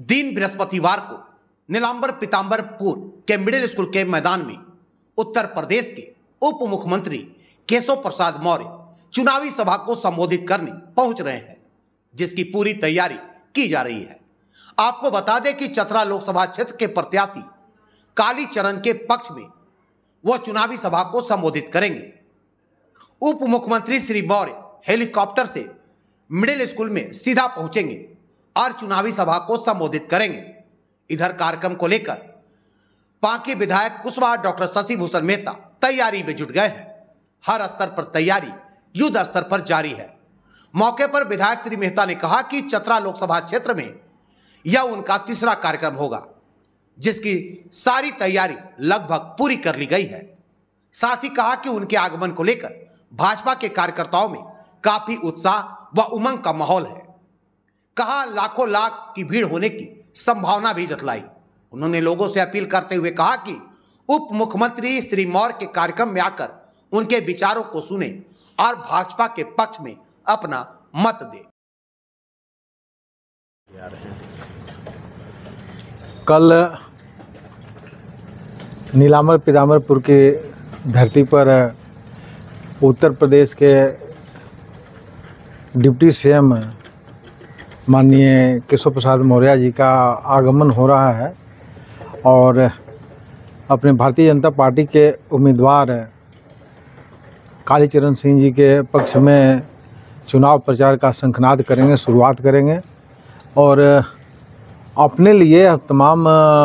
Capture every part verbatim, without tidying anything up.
दिन बृहस्पतिवार को नीलांबर पीतांबरपुर के मिडिल स्कूल के मैदान में उत्तर प्रदेश के उप मुख्यमंत्री केशव प्रसाद मौर्य चुनावी सभा को संबोधित करने पहुंच रहे हैं, जिसकी पूरी तैयारी की जा रही है। आपको बता दें कि चतरा लोकसभा क्षेत्र के प्रत्याशी कालीचरण के पक्ष में वह चुनावी सभा को संबोधित करेंगे। उप मुख्यमंत्री श्री मौर्य हेलीकॉप्टर से मिडिल स्कूल में सीधा पहुंचेंगे और चुनावी सभा को संबोधित करेंगे। इधर कार्यक्रम को लेकर पांकी विधायक कुशवाहा डॉक्टर शशि भूषण मेहता तैयारी में जुट गए हैं। हर स्तर पर तैयारी युद्ध स्तर पर जारी है। मौके पर विधायक श्री मेहता ने कहा कि चतरा लोकसभा क्षेत्र में यह उनका तीसरा कार्यक्रम होगा, जिसकी सारी तैयारी लगभग पूरी कर ली गई है। साथ ही कहा कि उनके आगमन को लेकर भाजपा के कार्यकर्ताओं में काफी उत्साह व उमंग का माहौल है। कहा लाखों लाख की भीड़ होने की संभावना भी जतलाई। उन्होंने लोगों से अपील करते हुए कहा कि उप मुख्यमंत्री श्री मौर्य के कार्यक्रम में आकर उनके विचारों को सुने और भाजपा के पक्ष में अपना मत दे। कल नीलांबर पीतांबरपुर की धरती पर उत्तर प्रदेश के डिप्टी सीएम माननीय केशव प्रसाद मौर्य जी का आगमन हो रहा है और अपने भारतीय जनता पार्टी के उम्मीदवार कालीचरण सिंह जी के पक्ष में चुनाव प्रचार का शंखनाद करेंगे, शुरुआत करेंगे और अपने लिए तमाम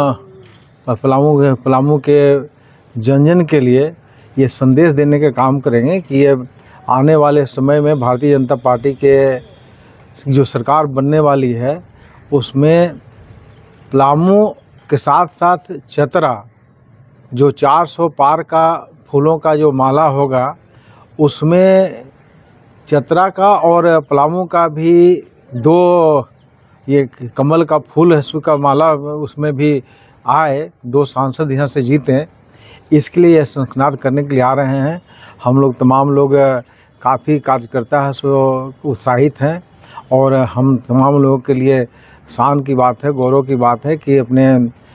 पलामू के पलामू के जन जन के लिए ये संदेश देने का काम करेंगे कि ये आने वाले समय में भारतीय जनता पार्टी के जो सरकार बनने वाली है उसमें पलामू के साथ साथ चतरा जो चार सौ पार का फूलों का जो माला होगा उसमें चतरा का और पलामू का भी दो ये कमल का फूल है उसका माला उसमें भी आए, दो सांसद यहाँ से जीतें, इसके लिए यह शंखनाद करने के लिए आ रहे हैं। हम लोग तमाम लोग काफ़ी कार्यकर्ता है सो उत्साहित हैं और हम तमाम लोगों के लिए शान की बात है, गौरव की बात है कि अपने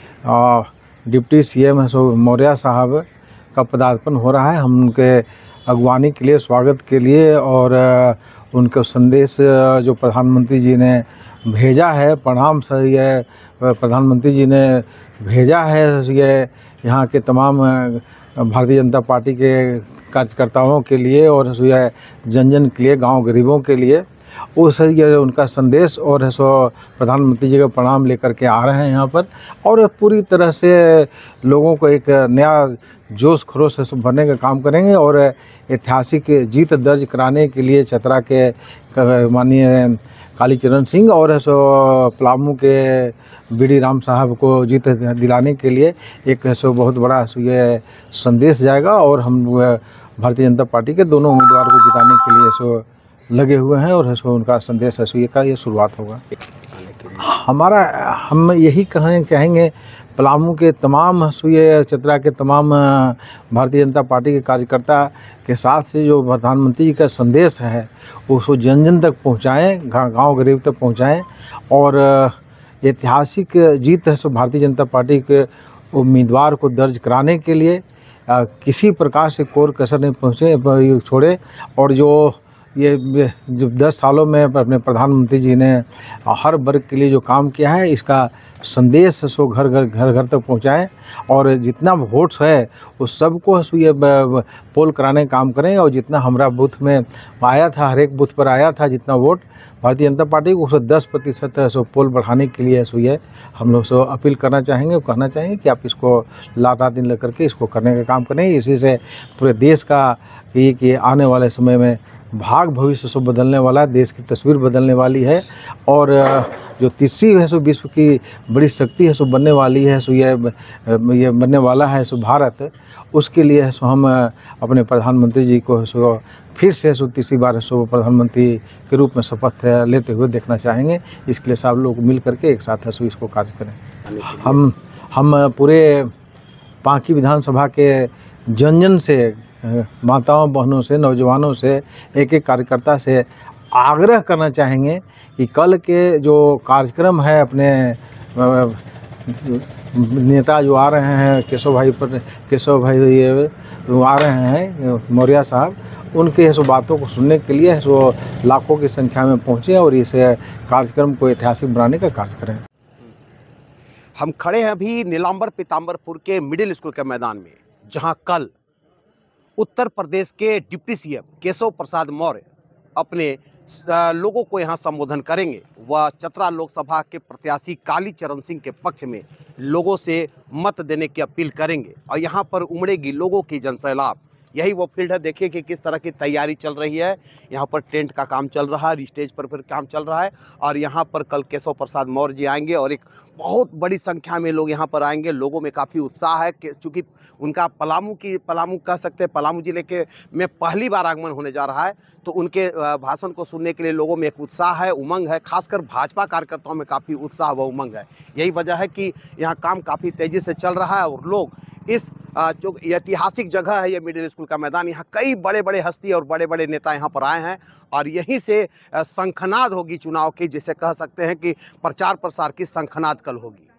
डिप्टी सीएम है सो मौर्य साहब का पदार्पण हो रहा है। हम उनके अगवानी के लिए, स्वागत के लिए और उनका संदेश जो प्रधानमंत्री जी ने भेजा है, प्रणाम सर ये प्रधानमंत्री जी ने भेजा है ये यहाँ के तमाम भारतीय जनता पार्टी के कार्यकर्ताओं के लिए और यह जन जन के लिए, गांव गरीबों के लिए उस ये उनका संदेश और सो प्रधानमंत्री जी का प्रणाम लेकर के आ रहे हैं यहाँ पर और पूरी तरह से लोगों को एक नया जोश खरोश से भरने का काम करेंगे और ऐतिहासिक जीत दर्ज कराने के लिए चतरा के माननीय कालीचरण सिंह और सो पलामू के बीडी राम साहब को जीत दिलाने के लिए एक सो बहुत बड़ा सो ये संदेश जाएगा और हम भारतीय जनता पार्टी के दोनों उम्मीदवार को जिताने के लिए सो लगे हुए हैं और सो उनका संदेश है सो ये का ये शुरुआत होगा। हमारा हम यही कहने चाहेंगे पलामू के तमाम ये चतरा के तमाम भारतीय जनता पार्टी के कार्यकर्ता के साथ से जो प्रधानमंत्री जी का संदेश है उसको जन जन तक पहुँचाएँ, गाँव गरीब तक पहुँचाएँ और ऐतिहासिक जीत है सो भारतीय जनता पार्टी के उम्मीदवार को दर्ज कराने के लिए आ, किसी प्रकार से कोर कसर नहीं पहुँचे छोड़े और जो ये जो दस सालों में अपने प्रधानमंत्री जी ने हर वर्ग के लिए जो काम किया है इसका संदेश सो घर घर घर घर तक पहुंचाएं और जितना वोट्स है उस सबको ये पोल कराने का काम करें और जितना हमारा बूथ में आया था, हर एक बूथ पर आया था जितना वोट भारतीय जनता पार्टी को उसको दस प्रतिशत सो पोल बढ़ाने के लिए सो ये हम लोग सो अपील करना चाहेंगे, कहना चाहेंगे कि आप इसको लाटा दिन लेकर के इसको करने का काम करें। इसी से पूरे देश का ये कि आने वाले समय में भाग भविष्य सो बदलने वाला है, देश की तस्वीर बदलने वाली है और जो तीसरी है सो विश्व की बड़ी शक्ति है सो बनने वाली है सो ये ये बनने वाला है सो भारत, उसके लिए सो हम अपने प्रधानमंत्री जी को सो फिर से सो तीसरी बार सो प्रधानमंत्री के रूप में शपथ लेते हुए देखना चाहेंगे। इसके लिए सब लोग मिल करके एक साथ है सो इसको कार्य करें। हम हम पूरे पांकी विधानसभा के जन जन से, माताओं बहनों से, नौजवानों से, एक एक कार्यकर्ता से आग्रह करना चाहेंगे कि कल के जो कार्यक्रम है अपने नेता जो आ रहे हैं, केशव भाई पर केशव भाई ये जो आ रहे हैं मौर्य साहब, उनके ये सब बातों को सुनने के लिए सो लाखों की संख्या में पहुँचे और इस कार्यक्रम को ऐतिहासिक बनाने का कार्य करें। हम खड़े हैं अभी नीलांबर पीताम्बरपुर के मिडिल स्कूल के मैदान में, जहां कल उत्तर प्रदेश के डिप्टी सीएम केशव प्रसाद मौर्य अपने लोगों को यहां संबोधन करेंगे। वह चतरा लोकसभा के प्रत्याशी काली चरण सिंह के पक्ष में लोगों से मत देने की अपील करेंगे और यहां पर उमड़ेगी लोगों की जनसैलाब। यही वो फील्ड है, देखिए कि किस तरह की तैयारी चल रही है। यहाँ पर टेंट का काम चल रहा है, स्टेज पर फिर काम चल रहा है और यहाँ पर कल केशव प्रसाद मौर्य जी आएंगे और एक बहुत बड़ी संख्या में लोग यहाँ पर आएंगे। लोगों में काफ़ी उत्साह है कि चूँकि उनका पलामू की पलामू कह सकते हैं पलामू जिले के में पहली बार आगमन होने जा रहा है, तो उनके भाषण को सुनने के लिए लोगों में एक उत्साह है, उमंग है। खासकर भाजपा कार्यकर्ताओं में काफ़ी उत्साह व उमंग है। यही वजह है कि यहाँ काम काफ़ी तेज़ी से चल रहा है और लोग इस जो ऐतिहासिक जगह है ये मिडिल स्कूल का मैदान, यहाँ कई बड़े बड़े हस्ती और बड़े बड़े नेता यहाँ पर आए हैं और यहीं से शंखनाद होगी चुनाव की, जिसे कह सकते हैं कि प्रचार प्रसार की शंखनाद कल होगी।